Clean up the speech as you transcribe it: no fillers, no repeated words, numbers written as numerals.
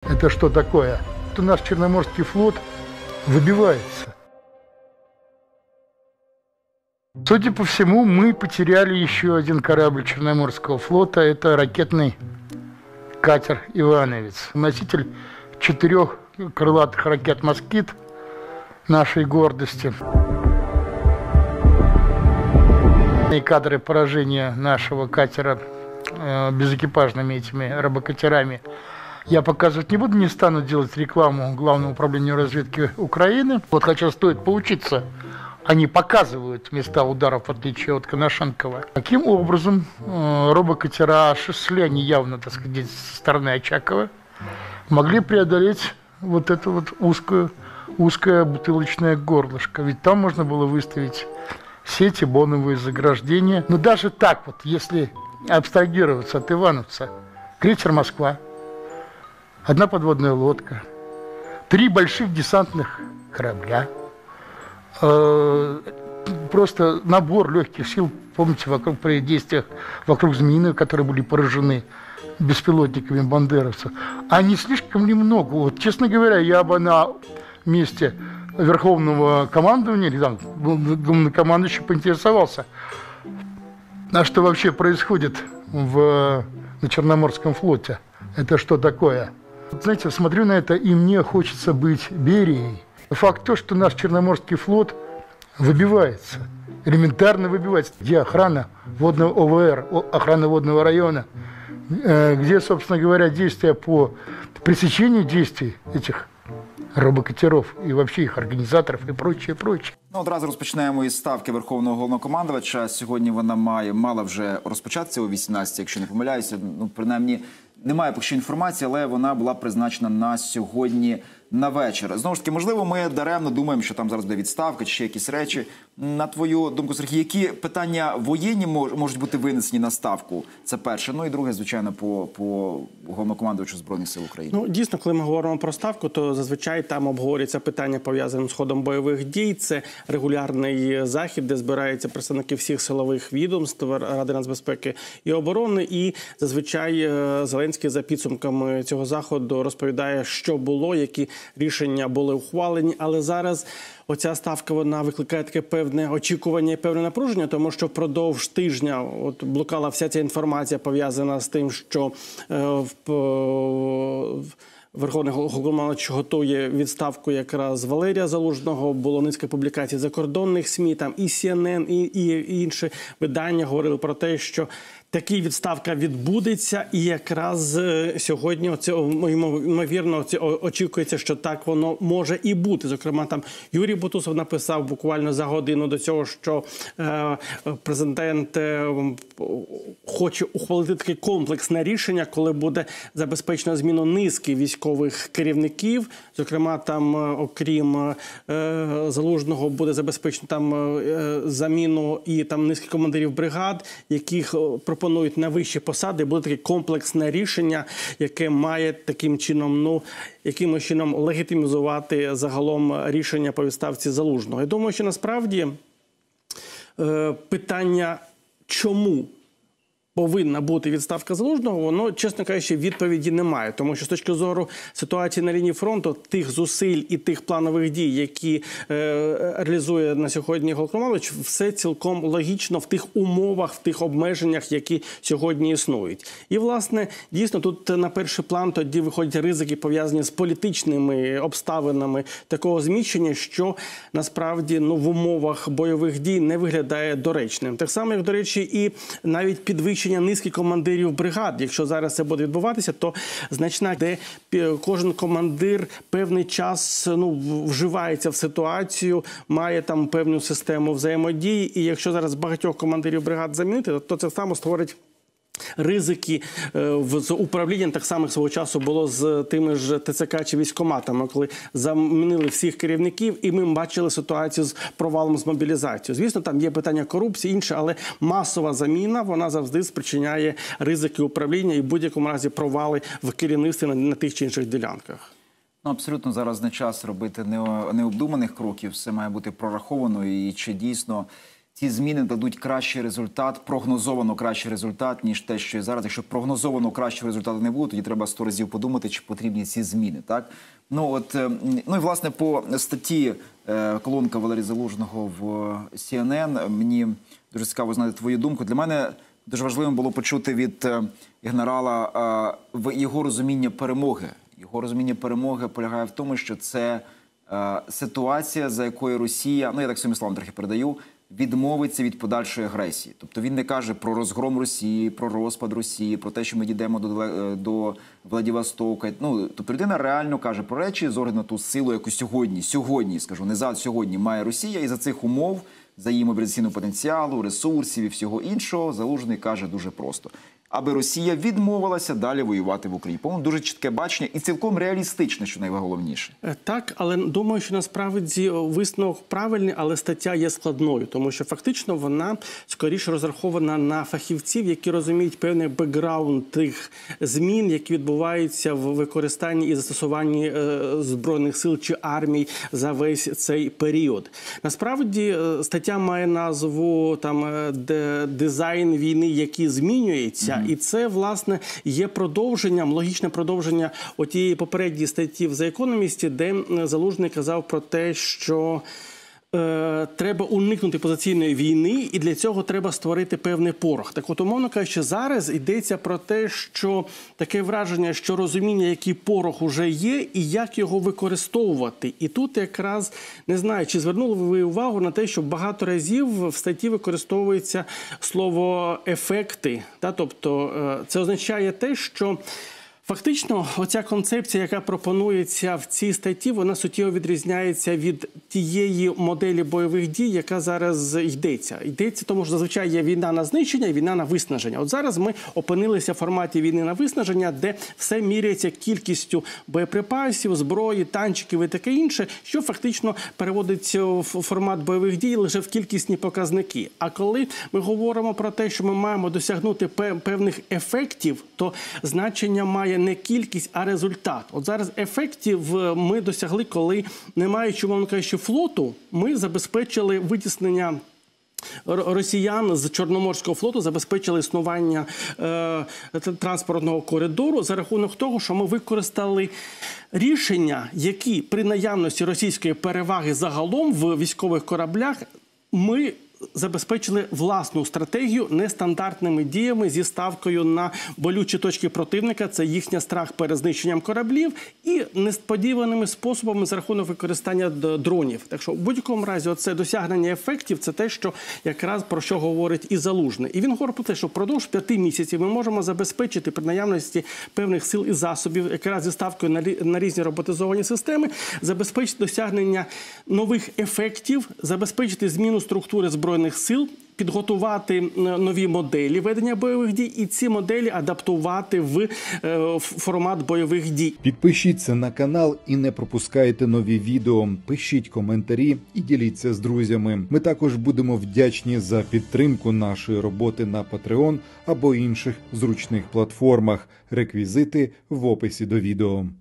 Это что такое? У нас Черноморский флот выбивается. Судя по всему, мы потеряли еще один корабль Черноморского флота. Это ракетный катер «Ивановец». Носитель 4 крылатых ракет «Москит» нашей гордости. И кадры поражения нашего катера безэкипажными этими робокатерами я показывать не буду, не стану делать рекламу Главному управлению разведки Украины. Вот хотя стоит поучиться. Они показывают места ударов, в отличие от Коношенкова. Таким образом, робокатера шли они явно, так сказать, со стороны Очакова, могли преодолеть вот это вот узкое бутылочное горлышко. Ведь там можно было выставить сети, боновые заграждения. Но даже так вот, если абстрагироваться от Ивановца, крейсер «Москва», 1 подводная лодка, 3 больших десантных корабля, просто набор легких сил, помните, при действиях вокруг Змеиного, которые были поражены беспилотниками бандеровцев, а не слишком ли много? Вот, честно говоря, я бы на месте Верховного командования, или там, главнокомандующий поинтересовался, а что вообще происходит на Черноморском флоте? Это что такое? Знаете, смотрю на это, и мне хочется быть Берией. Факт то, что наш Черноморский флот выбивается, элементарно выбивается. Где охрана водного ОВР, охрана водного района, где, собственно говоря, действия по пресечению действий этих робокатеров і вообще їх організаторів і прочее, прочее. Ну, одразу розпочнемо із ставки Верховного Головнокомандувача. Сьогодні вона мала вже розпочатися о 18, якщо не помиляюся. Ну, принаймні, немає поки що інформації, але вона була призначена на сьогодні на вечір. Знову ж таки, можливо, ми даремно думаємо, що там зараз буде відставка чи ще якісь речі. На твою думку, Сергій, які питання воєнні можуть бути винесені на ставку? Це перше. Ну і друге, звичайно, по Головнокомандувачу Збройних сил України. Ну, дійсно, коли ми говоримо про ставку, то зазвичай там обговорюються питання, пов'язані з ходом бойових дій. Це регулярний захід, де збираються представники всіх силових відомств, Ради нацбезпеки і оборони. І зазвичай Зеленський за підсумками цього заходу розповідає, що було, які рішення були ухвалені. Але зараз оця ставка, вона викликає таке певне очікування і певне напруження, тому що впродовж тижня блукала вся ця інформація, пов'язана з тим, що Верховний Головнокомандувач готує відставку якраз Валерія Залужного. Було низка публікацій закордонних СМІ, там і CNN, і інші видання говорили про те, що така відставка відбудеться, і якраз сьогодні, ймовірно, очікується, що так воно може і бути. Зокрема, там Юрій Бутусов написав буквально за годину до цього, що президент хоче ухвалити таке комплексне рішення, коли буде забезпечено зміну низки військових керівників. Зокрема, там, окрім Залужного, буде забезпечено там заміну і там низки командирів бригад, яких пропонують на вищі посади. Буде таке комплексне рішення, яке має таким чином, якимось чином легітимізувати загалом рішення по відставці Залужного. Я думаю, що насправді питання, чому повинна бути відставка Залужного, воно, чесно кажучи, відповіді немає. Тому що з точки зору ситуації на лінії фронту, тих зусиль і тих планових дій, які реалізує на сьогодні Головнокомандувач, все цілком логічно в тих умовах, в тих обмеженнях, які сьогодні існують. І, власне, дійсно, тут на перший план тоді виходять ризики, пов'язані з політичними обставинами такого зміщення, що, насправді, в умовах бойових дій не виглядає доречним. Так само, як, до речі, і навіть підвищення низки командирів бригад. Якщо зараз це буде відбуватися, то значна, де кожен командир певний час вживається в ситуацію, має там певну систему взаємодії, і якщо зараз багатьох командирів бригад замінити, то це саме створить ризики з управлінням. Так само свого часу було з тими ж ТЦК чи військкоматами, коли замінили всіх керівників, і ми бачили ситуацію з провалом з мобілізацією. Звісно, там є питання корупції, інше, але масова заміна, вона завжди спричиняє ризики управління і в будь-якому разі провали в керівництві на тих чи інших ділянках. Ну, абсолютно зараз не час робити необдуманих кроків, все має бути прораховано, і чи дійсно ці зміни дадуть кращий результат, прогнозовано кращий результат, ніж те, що є зараз. Якщо прогнозовано кращого результату не буде, тоді треба 100 разів подумати, чи потрібні ці зміни. Так? Ну і власне по статті колонка Валерія Залужного в CNN, мені дуже цікаво знати твою думку. Для мене дуже важливим було почути від генерала його розуміння перемоги. Його розуміння перемоги полягає в тому, що це ситуація, за якою Росія, ну я так своїми словами трохи передаю, відмовиться від подальшої агресії. Тобто він не каже про розгром Росії, про розпад Росії, про те, що ми дійдемо до Владивостока. Ну, тобто людина реально каже про речі з огляду на ту силу, яку сьогодні, скажу, не за сьогодні має Росія, і за цих умов, за її мобілізаційного потенціалу, ресурсів і всього іншого, Залужний каже дуже просто. Аби Росія відмовилася далі воювати в Україні. По-моєму, дуже чітке бачення і цілком реалістичне, що найголовніше. Так, але думаю, що насправді висновок правильний, але стаття є складною, тому що фактично вона скоріше розрахована на фахівців, які розуміють певний бекграунд тих змін, які відбуваються в використанні і застосуванні Збройних сил чи армій за весь цей період. Насправді стаття має назву «Дизайн війни, який змінюється». І це, власне, є продовженням, логічне продовження отієї попередньої статті в The Economist, де Залужний казав про те, що треба уникнути позиційної війни, і для цього треба створити певний порох. Так от, умовно кажучи, зараз йдеться про те, що таке враження, що розуміння, який порох уже є, і як його використовувати. І тут якраз, не знаю, чи звернули ви увагу на те, що багато разів в статті використовується слово «ефекти». Тобто, це означає те, що фактично, оця концепція, яка пропонується в цій статті, вона суттєво відрізняється від тієї моделі бойових дій, яка зараз йдеться. Йдеться, тому що зазвичай є війна на знищення і війна на виснаження. От зараз ми опинилися в форматі війни на виснаження, де все міряється кількістю боєприпасів, зброї, танчиків і таке інше, що фактично переводиться в формат бойових дій лише в кількісні показники. А коли ми говоримо про те, що ми маємо досягнути певних ефектів, то значення має не кількість, а результат. От зараз ефектів ми досягли, коли, не маючи, мовно кажучи, флоту, ми забезпечили витіснення росіян з Чорноморського флоту, забезпечили існування транспортного коридору за рахунок того, що ми використали рішення, які при наявності російської переваги загалом в військових кораблях ми забезпечили власну стратегію нестандартними діями зі ставкою на болючі точки противника, це їхній страх перед знищенням кораблів, і несподіваними способами за рахунок використання дронів. Так що в будь-якому разі оце досягнення ефектів – це те, що якраз про що говорить і Залужний. І він говорить про те, що впродовж 5 місяців ми можемо забезпечити при наявності певних сил і засобів, якраз зі ставкою на різні роботизовані системи, забезпечити досягнення нових ефектів, забезпечити зміну структури Збройних сил, підготувати нові моделі ведення бойових дій і ці моделі адаптувати в формат бойових дій. Підпишіться на канал і не пропускайте нові відео. Пишіть коментарі і діліться з друзями. Ми також будемо вдячні за підтримку нашої роботи на Patreon або інших зручних платформах. Реквізити в описі до відео.